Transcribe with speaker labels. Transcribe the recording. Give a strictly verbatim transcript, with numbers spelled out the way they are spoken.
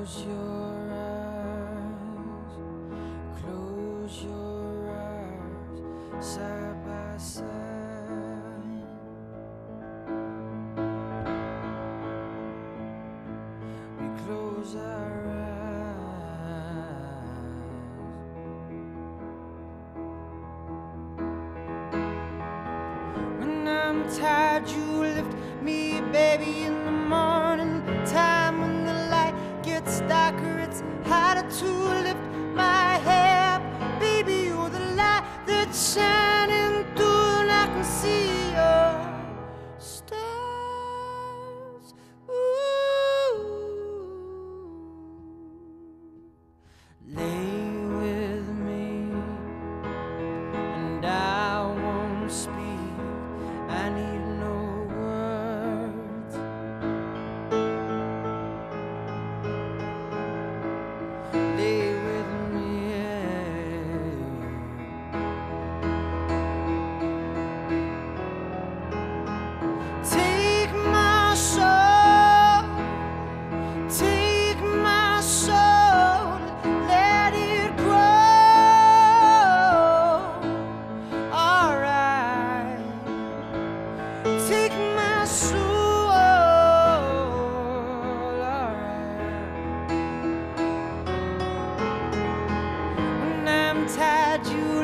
Speaker 1: Close your eyes, close your eyes, side by side. We close our eyes. When I'm tired, you lift me, baby, in the morning time. When the light gets darker, it's harder to lift my head. Baby, you're the light that's shining through, and I can see your stars. Ooh. Lay with me, and I won't speak. I need no words. Lay with me, take my soul, take my soul, let it grow. Alright, take my soul, alright. When I'm tired, you